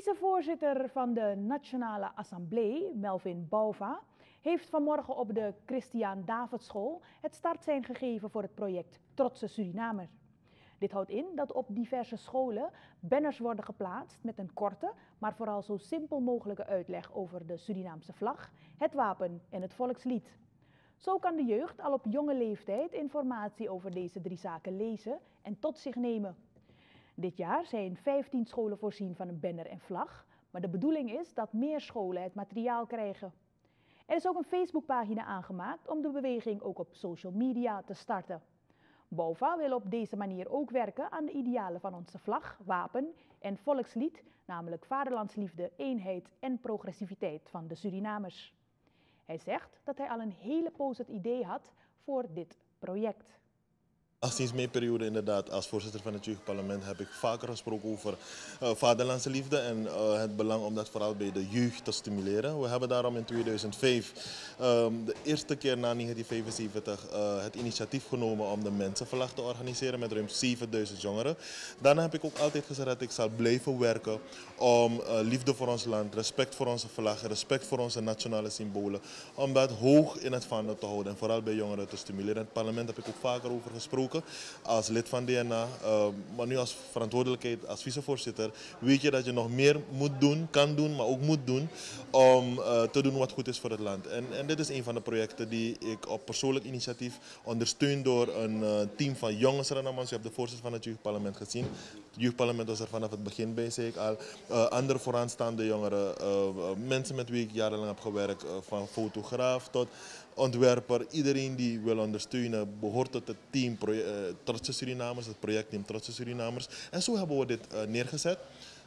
Vicevoorzitter van de Nationale Assemblée, Melvin Bouva, heeft vanmorgen op de Christiaan Davidschool het startsein gegeven voor het project Trotse Surinamer. Dit houdt in dat op diverse scholen banners worden geplaatst met een korte, maar vooral zo simpel mogelijke uitleg over de Surinaamse vlag, het wapen en het volkslied. Zo kan de jeugd al op jonge leeftijd informatie over deze drie zaken lezen en tot zich nemen. Dit jaar zijn 15 scholen voorzien van een banner en vlag, maar de bedoeling is dat meer scholen het materiaal krijgen. Er is ook een Facebookpagina aangemaakt om de beweging ook op social media te starten. Bouva wil op deze manier ook werken aan de idealen van onze vlag, wapen en volkslied, namelijk vaderlandsliefde, eenheid en progressiviteit van de Surinamers. Hij zegt dat hij al een hele poos het idee had voor dit project. Sinds mijn periode inderdaad als voorzitter van het jeugdparlement heb ik vaker gesproken over vaderlandse liefde en het belang om dat vooral bij de jeugd te stimuleren. We hebben daarom in 2005, de eerste keer na 1975, het initiatief genomen om de Mensenvlag te organiseren met ruim 7000 jongeren. Daarna heb ik ook altijd gezegd dat ik zal blijven werken om liefde voor ons land, respect voor onze vlag, respect voor onze nationale symbolen, om dat hoog in het vaandel te houden en vooral bij jongeren te stimuleren. In het parlement heb ik ook vaker over gesproken. Als lid van DNA, maar nu als verantwoordelijkheid als vicevoorzitter, weet je dat je nog meer moet doen, kan doen, maar ook moet doen om te doen wat goed is voor het land. En dit is een van de projecten die ik op persoonlijk initiatief ondersteun door een team van jonge Surinamers. Je hebt de voorzitter van het jeugdparlement gezien. Het jeugdparlement was er vanaf het begin bij, zei ik al. Andere vooraanstaande jongeren, mensen met wie ik jarenlang heb gewerkt, van fotograaf tot ontwerper, iedereen die wil ondersteunen, behoort tot het team Trotse Surinamers, het projectteam Trotse Surinamers. En zo hebben we dit neergezet.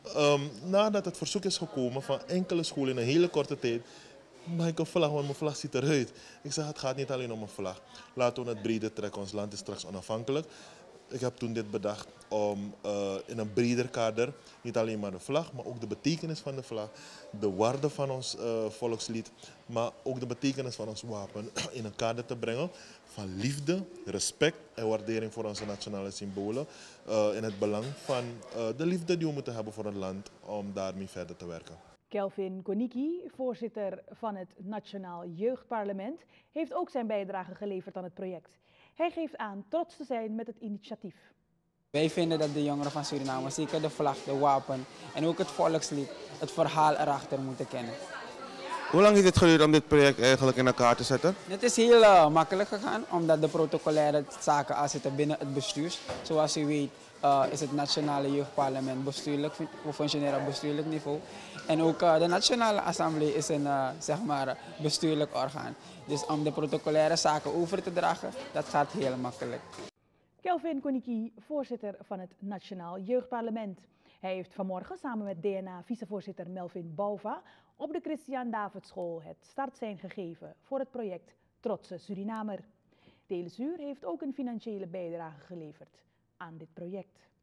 Nadat het verzoek is gekomen van enkele scholen in een hele korte tijd, mag ik een vlag, want mijn vlag ziet eruit. Ik zeg, het gaat niet alleen om een vlag. Laten we het breder trekken, ons land is straks onafhankelijk. Ik heb toen dit bedacht om in een breder kader niet alleen maar de vlag, maar ook de betekenis van de vlag, de waarde van ons volkslied, maar ook de betekenis van ons wapen in een kader te brengen van liefde, respect en waardering voor onze nationale symbolen. In het belang van de liefde die we moeten hebben voor het land om daarmee verder te werken. Kelvin Koniki, voorzitter van het Nationaal Jeugdparlement, heeft ook zijn bijdrage geleverd aan het project. Hij geeft aan trots te zijn met het initiatief. Wij vinden dat de jongeren van Suriname zeker de vlag, de wapen en ook het volkslied, het verhaal erachter moeten kennen. Hoe lang heeft het geduurd om dit project eigenlijk in elkaar te zetten? Het is heel makkelijk gegaan, omdat de protocolaire zaken zitten binnen het bestuur. Zoals u weet is het Nationale Jeugdparlement bestuurlijk, functioneren op bestuurlijk niveau. En ook de Nationale Assemblée is een bestuurlijk orgaan. Dus om de protocolaire zaken over te dragen, dat gaat heel makkelijk. Kelvin Koniki, voorzitter van het Nationaal Jeugdparlement. Hij heeft vanmorgen samen met DNA-vicevoorzitter Melvin Bouva op de Christiaan Davidschool het startsein gegeven voor het project Trotse Surinamer. Telesuur heeft ook een financiële bijdrage geleverd aan dit project.